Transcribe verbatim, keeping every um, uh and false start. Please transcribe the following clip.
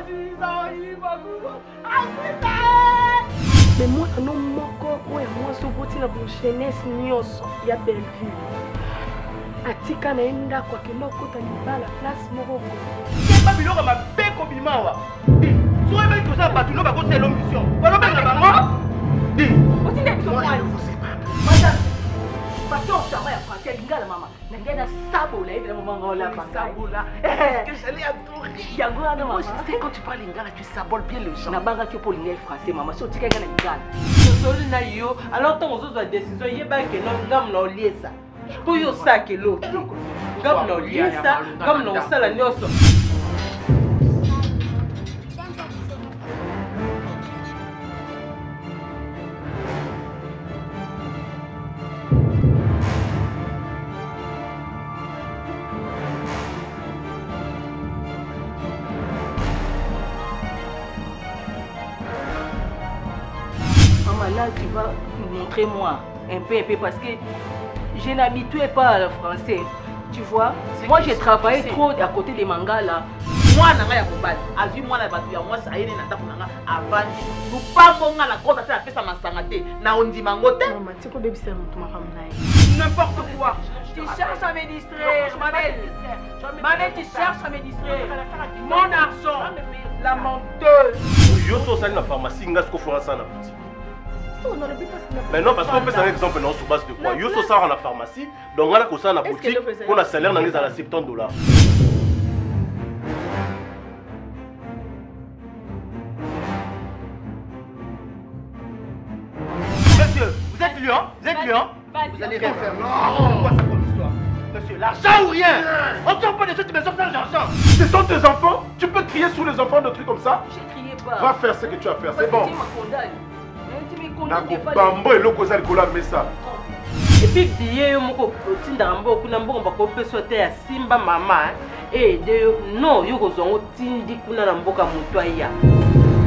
Mais moi, non, mon corps, moi, je suis la jeunesse, il y a belle ville. Atika naenda kwa kiloko taliba la place moroko. Keba biloko mabeko bimawa. Di, sowe ba ikosa batu no ba ko selo mission. Balo ba na bango. Di, otinde biso kwa. Madame, patron chama ya français lingala mama. Nangena sabo la ebe mama ngola pa. Sabo là. Est-ce que j'allais adorer? Yango ana mama. C'est quand tu parles lingala, tu saboles bien les gens. Na banga ki pour lingala français mama. So tika ngana lingala. Solo na yo, alors ton ozo za décision yeba ke no ngam no liesa. Pour yo ça que l'autre. Comme nous lions ça, comme nous ça la noce. Maman, là tu vas montrer moi un peu un peu parce que je n'habituais pas au français, tu vois. Moi, j'ai travaillé trop à côté des mangas là. Moi, je suis un peu moi, la batterie, moi, ça y est, avant. Nous pas bon à la côte, ça fait ça m'a sangaté. Na on dit mangote. Maman, tu sais quoi, bébé, c'est mon n'importe quoi. Tu cherches à me distraire, ma belle. Ma belle, tu cherches à me distraire. Mon argent, la menteuse. Yo, ça, c'est la pharmacie, il y a ce qu'on fait ça dans la boutique. Mais non, parce qu'on fait un exemple non, sur base de quoi? Yo, ça sort à la pharmacie, donc on a ça dans la boutique, on a salaire dans les à soixante dollars. Monsieur, vous êtes lion? Vous êtes lion? Vous allez rien faire. Non, quoi ça comme histoire? Monsieur, l'argent ou rien? On ne sort pas des choses, tu me sors pas l'argent. Ce sont tes enfants? Tu peux crier sous les enfants de trucs comme ça? Je criais pas. Va faire ce que tu as à faire, c'est bon. Bambo et loko za likola mesa. Et puis diye moko tinda mbo kuna mbo mbako peso te ya simba mama eh de non yo kozongo tindi kuna na mboka mutu aya.